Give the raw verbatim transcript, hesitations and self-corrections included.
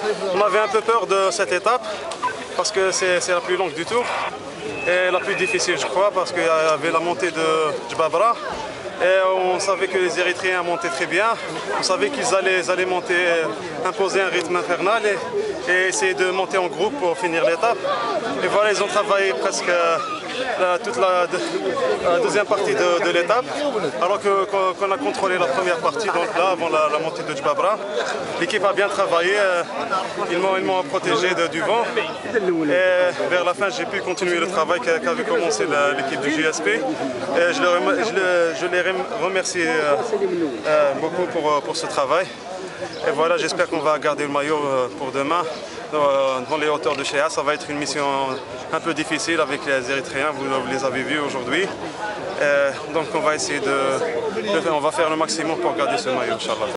On avait un peu peur de cette étape parce que c'est la plus longue du tour et la plus difficile, je crois, parce qu'il y avait la montée de Djbabra. Et on savait que les Érythréens montaient très bien. On savait qu'ils allaient, allaient monter, imposer un rythme infernal et, et essayer de monter en groupe pour finir l'étape. Et voilà, ils ont travaillé presque la, toute la, la deuxième partie de, de l'étape, alors que qu'on a contrôlé la première partie, donc là, avant la, la montée de Djbabra. L'équipe a bien travaillé, ils m'ont protégé de, du vent. Et vers la fin, j'ai pu continuer le travail qu'avait commencé l'équipe du J S P. Et je, le, je, le, je les remercie euh, euh, beaucoup pour, pour ce travail. Et voilà, j'espère qu'on va garder le maillot pour demain dans les hauteurs de Chéa. Ça va être une mission un peu difficile avec les Érythréens, vous, vous les avez vus aujourd'hui. Donc on va essayer de, de, on va faire le maximum pour garder ce maillot, Inch'Allah.